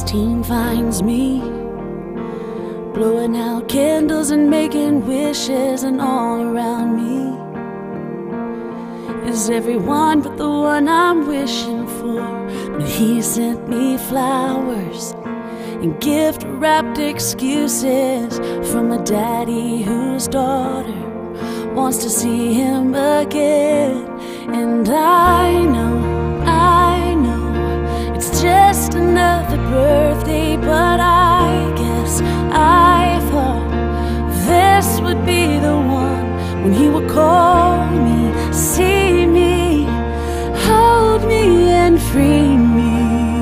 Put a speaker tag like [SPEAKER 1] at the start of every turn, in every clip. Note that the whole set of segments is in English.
[SPEAKER 1] 16 finds me blowing out candles and making wishes, and all around me is everyone but the one I'm wishing for. But he sent me flowers and gift-wrapped excuses from a daddy whose daughter wants to see him again. And I know it's just another birthday, but I guess I thought this would be the one when he would call me, see me, hold me and free me.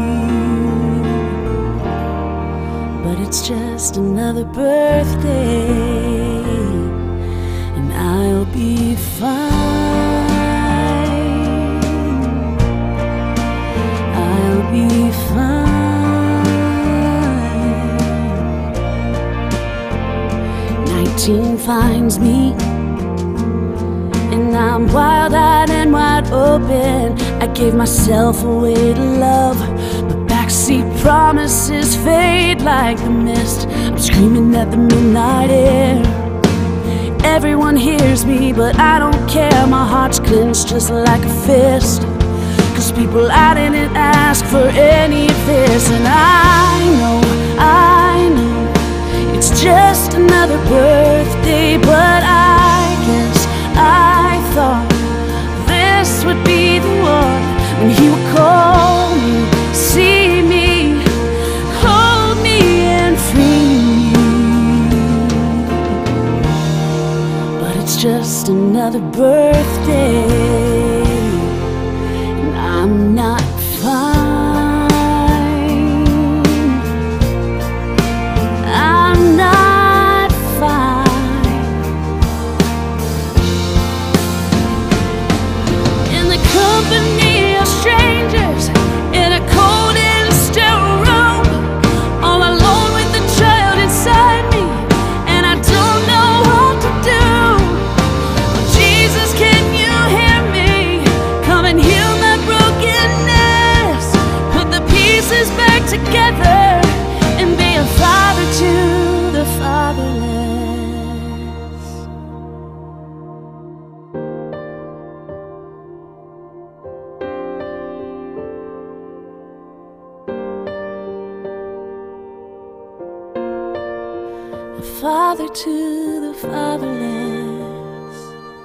[SPEAKER 1] But it's just another birthday, and I'll be fine. I'll be fine. 19 finds me, and I'm wild-eyed and wide open. I gave myself away to love, but backseat promises fade like the mist. I'm screaming at the midnight air. Everyone hears me, but I don't care. My heart's clenched just like a fist, 'cause people I didn't ask for any of this. And I know it's just another birthday, but I guess I thought this would be the one when he would call me, see me, hold me and free me. But it's just another birthday, and I'm not fine. Together and be a father to the fatherless. A father to the fatherless.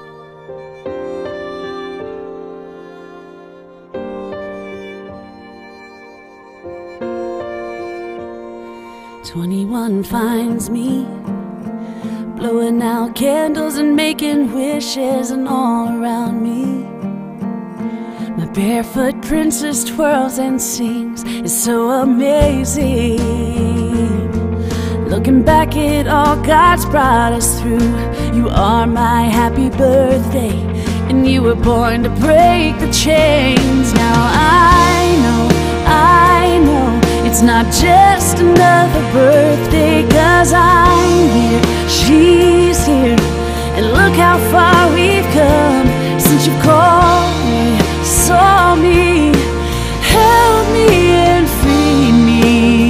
[SPEAKER 1] 21 finds me blowing out candles and making wishes, and all around me my barefoot princess twirls and sings. It's so amazing. Looking back at all God's brought us through, you are my happy birthday, and you were born to break the chains. Now I know it's not just another birthday, 'cause I'm here, she's here, and look how far we've come since you called me, saw me, held me and freed me.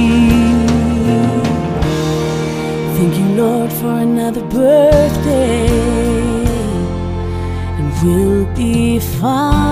[SPEAKER 1] Thank you, Lord, for another birthday, and we'll be fine.